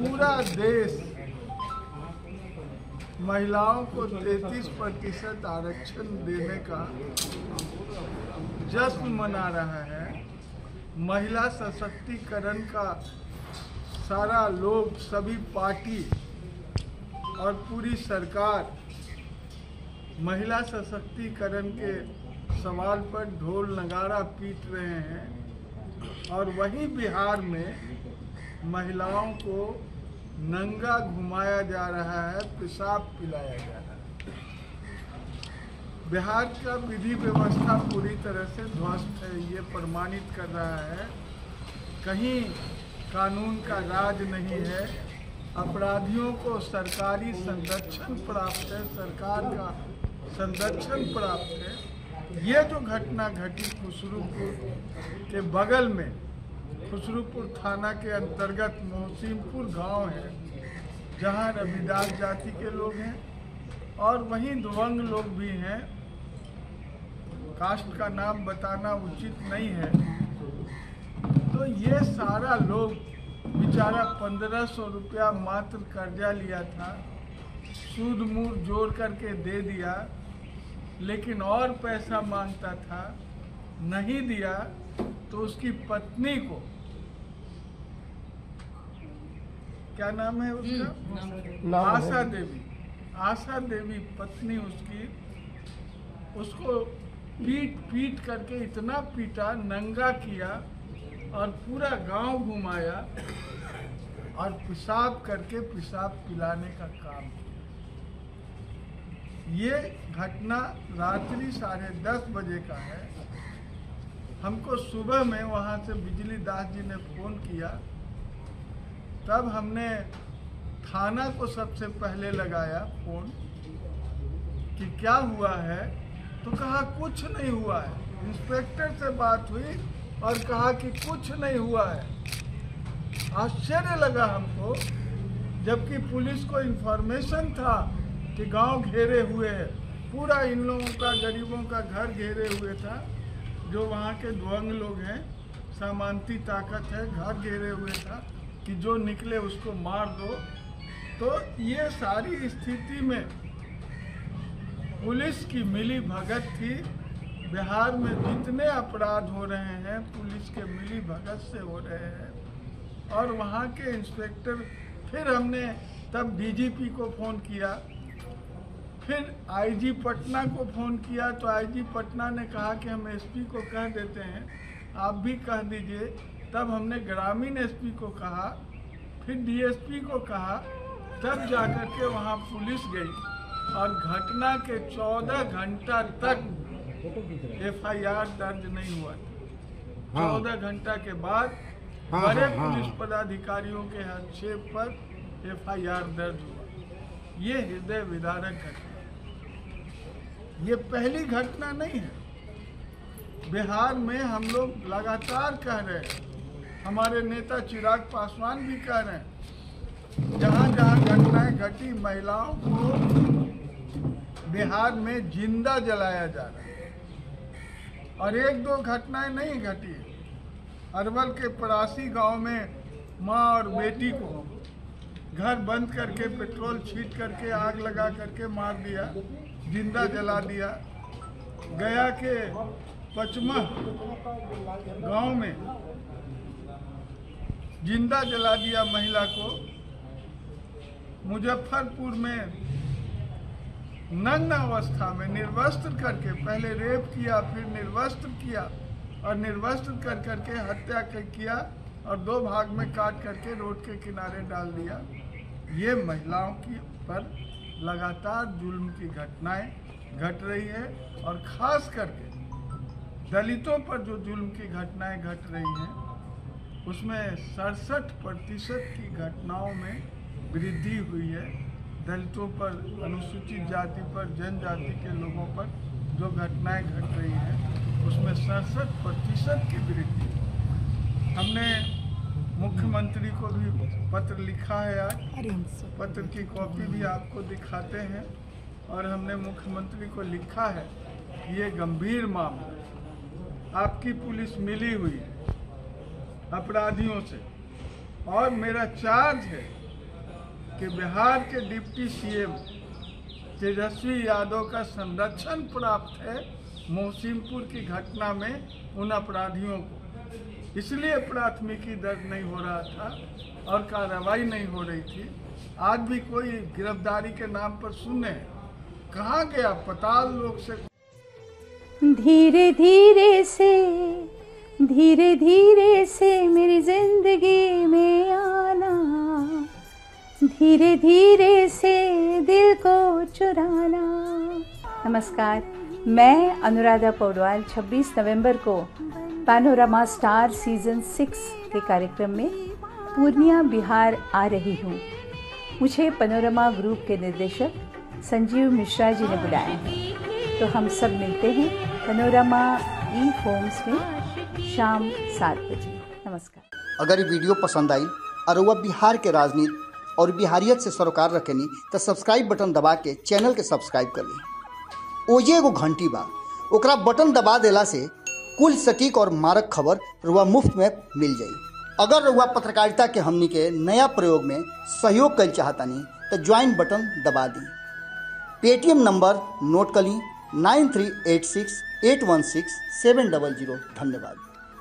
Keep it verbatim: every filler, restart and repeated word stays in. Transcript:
पूरा देश महिलाओं को तैंतीस प्रतिशत आरक्षण देने का जश्न मना रहा है। महिला सशक्तिकरण का सारा लोग, सभी पार्टी और पूरी सरकार महिला सशक्तिकरण के सवाल पर ढोल नगाड़ा पीट रहे हैं और वहीं बिहार में महिलाओं को नंगा घुमाया जा रहा है, पेशाब पिलाया जा रहा है। बिहार का विधि व्यवस्था पूरी तरह से ध्वस्त है, ये प्रमाणित कर रहा है। कहीं कानून का राज नहीं है, अपराधियों को सरकारी संरक्षण प्राप्त है, सरकार का संरक्षण प्राप्त है। ये जो घटना घटी खुसरूपुर के बगल में, खुसरूपुर थाना के अंतर्गत मोहसिनपुर गांव है, जहां रविदास जाति के लोग हैं और वहीं दबंग लोग भी हैं। कास्ट का नाम बताना उचित नहीं है। तो ये सारा लोग बेचारा पंद्रह सौ रुपया मात्र कर्जा लिया था, सूद मूर जोड़ करके दे दिया, लेकिन और पैसा मांगता था, नहीं दिया तो उसकी पत्नी को, क्या नाम है उसका, आशा देवी, आशा देवी पत्नी उसकी, उसको पीट पीट करके इतना पीटा, नंगा किया और पूरा गांव घुमाया और पेशाब करके पेशाब पिलाने का काम किया। ये घटना रात्रि साढ़े दस बजे का है। हमको सुबह में वहाँ से बिजली दास जी ने फ़ोन किया, तब हमने थाना को सबसे पहले लगाया फ़ोन कि क्या हुआ है, तो कहा कुछ नहीं हुआ है। इंस्पेक्टर से बात हुई और कहा कि कुछ नहीं हुआ है। आश्चर्य लगा हमको, जबकि पुलिस को इन्फॉर्मेशन था कि गांव घेरे हुए है, पूरा इन लोगों का, गरीबों का घर घेरे हुए था, जो वहाँ के दबंग लोग हैं, सामंती ताकत है, घर घेरे हुए था कि जो निकले उसको मार दो। तो ये सारी स्थिति में पुलिस की मिली भगत थी। बिहार में जितने अपराध हो रहे हैं पुलिस के मिली भगत से हो रहे हैं। और वहाँ के इंस्पेक्टर, फिर हमने तब डीजीपी को फ़ोन किया, फिर आईजी पटना को फ़ोन किया, तो आईजी पटना ने कहा कि हम एसपी को कह देते हैं, आप भी कह दीजिए। तब हमने ग्रामीण एसपी को कहा, फिर डीएसपी को कहा, तब जाकर के वहाँ पुलिस गई और घटना के चौदह घंटा तक एफ आई आर दर्ज नहीं हुआ। चौदह घंटा के बाद हाँ, बड़े हाँ, हाँ, पुलिस पदाधिकारियों के हस्तक्षेप पर एफ आई आर दर्ज हुआ। ये हृदय विदारक घटना, ये पहली घटना नहीं है। बिहार में हम लोग लगातार कह रहे हैं, हमारे नेता चिराग पासवान भी कह रहे हैं, जहाँ जहाँ घटनाएं घटी महिलाओं को बिहार में जिंदा जलाया जा रहा है। और एक दो घटनाएं नहीं घटी। अरवल के परासी गांव में माँ और बेटी को घर बंद करके पेट्रोल छीट करके आग लगा करके मार दिया, जिंदा जला दिया। गया के पचमा गांव में जिंदा जला दिया महिला को। मुजफ्फरपुर में नग्न अवस्था में निर्वस्त्र करके, पहले रेप किया, फिर निर्वस्त्र किया और निर्वस्त्र कर करके हत्या कर किया और दो भाग में काट करके रोड के किनारे डाल दिया। ये महिलाओं की पर लगातार जुल्म की घटनाएं घट रही है और खास करके दलितों पर जो जुल्म की घटनाएं घट रही हैं, उसमें सड़सठ प्रतिशत की घटनाओं में वृद्धि हुई है। दलितों पर, अनुसूचित जाति पर, जनजाति के लोगों पर जो घटनाएं घट रही हैं, उसमें सड़सठ प्रतिशत की वृद्धि। हमने मुख्यमंत्री को भी पत्र लिखा है, आज पत्र की कॉपी भी आपको दिखाते हैं। और हमने मुख्यमंत्री को लिखा है, ये गंभीर मामला, आपकी पुलिस मिली हुई है अपराधियों से, और मेरा चार्ज है कि बिहार के डिप्टी सीएम तेजस्वी यादव का संरक्षण प्राप्त है मोहसिनपुर की घटना में उन अपराधियों को, इसलिए प्राथमिकी दर्ज नहीं हो रहा था और कार्रवाई नहीं हो रही थी। आज भी कोई गिरफ्तारी के नाम पर सुने, कहाँ गया पताल लोक से। धीरे धीरे से धीरे धीरे से मेरी जिंदगी में आना, धीरे धीरे से दिल को चुराना। नमस्कार, मैं अनुराधा पौडवाल छब्बीस नवंबर को पैनोरमा स्टार सीजन सिक्स के कार्यक्रम में पूर्णिया बिहार आ रही हूँ। मुझे पैनोरमा ग्रुप के निर्देशक संजीव मिश्रा जी ने बुलाया है, तो हम सब मिलते हैं पैनोरमा ई होम्स में शाम सात बजे। नमस्कार। अगर ये वीडियो पसंद आई और वह बिहार के राजनीति और बिहारियत से सरोकार रखेनी तो सब्सक्राइब बटन दबा के चैनल के सब्सक्राइब कर ली। ओजे एगो घंटी बा, ओकरा बटन दबा देला से कुल सटीक और मारक खबर रुआ मुफ्त में मिल जाई। अगर रुआ पत्रकारिता के हमनी के नया प्रयोग में सहयोग कर चाहतानी तो ज्वाइन बटन दबा दी। पेटीएम नंबर नोट कर ली nine three eight six eight one six seven double zero. धन्यवाद।